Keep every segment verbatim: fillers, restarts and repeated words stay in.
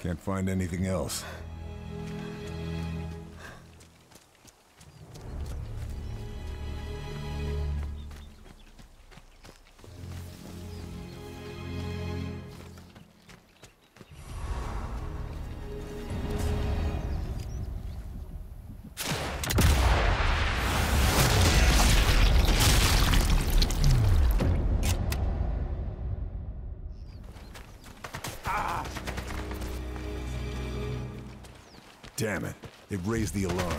Can't find anything else. Damn it. They've raised the alarm.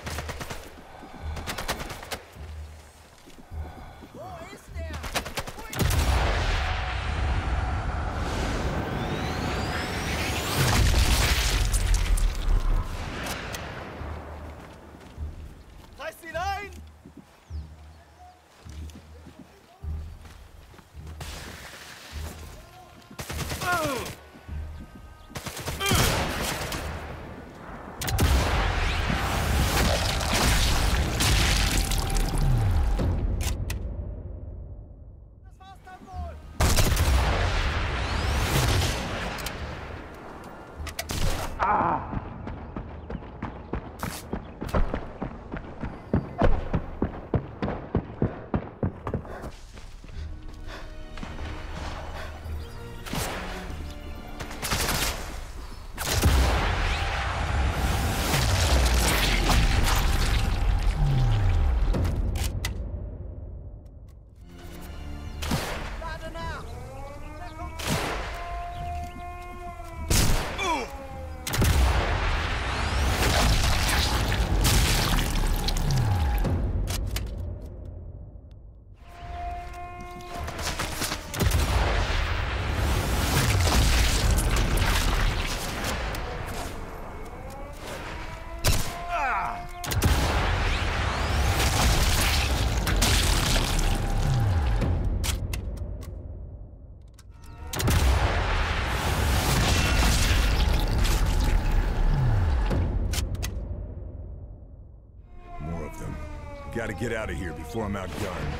Gotta get out of here before I'm outgunned.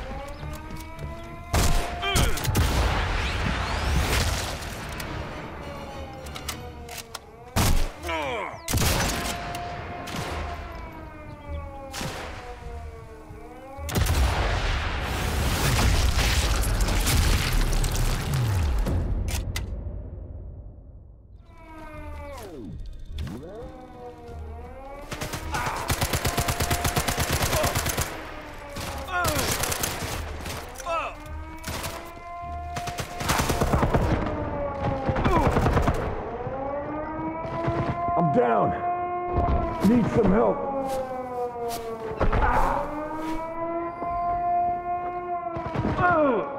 I'm down. Need some help. Ah. Oh.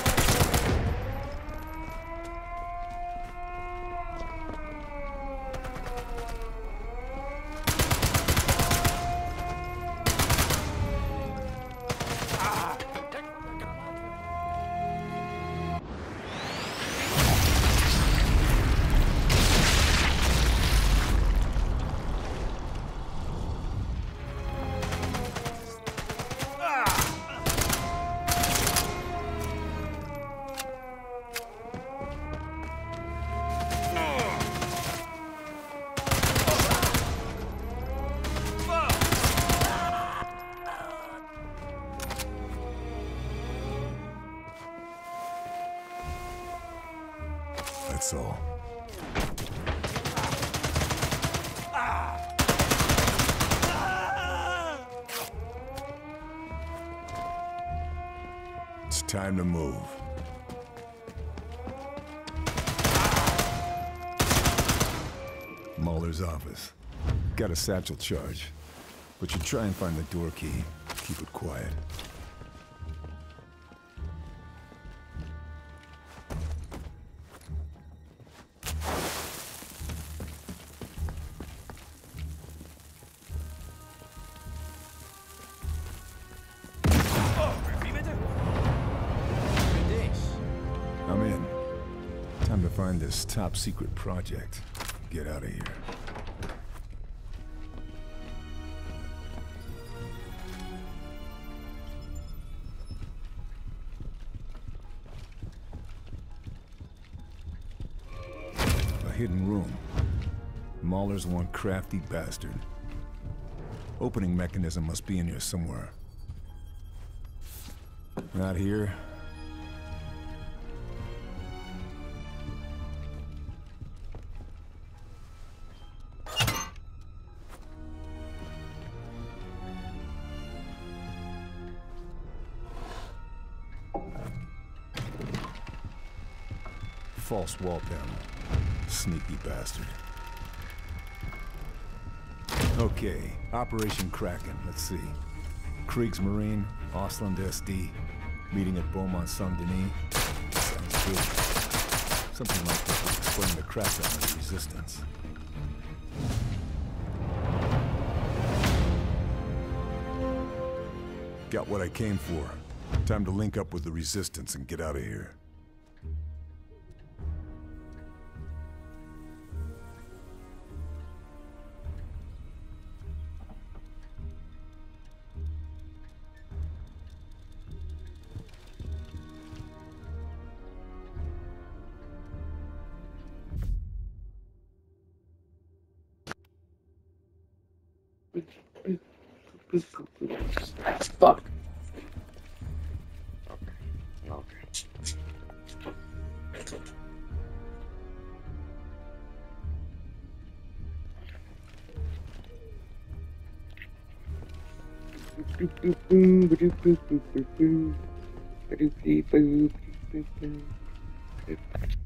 That's all. It's time to move. Muller's office. Got a satchel charge, but you try and find the door key. Keep it quiet. I'm in. Time to find this top secret project. Get out of here. A hidden room. Mahler's one crafty bastard. Opening mechanism must be in here somewhere. Not here. False wall panel. Sneaky bastard. Okay, Operation Kraken, let's see. Kriegsmarine, Ostland S D, meeting at Beaumont Saint-Denis. Sounds good. Something like this would explain the crackdown of the Resistance. Got what I came for. Time to link up with the Resistance and get out of here. Fuck. Okay. Okay.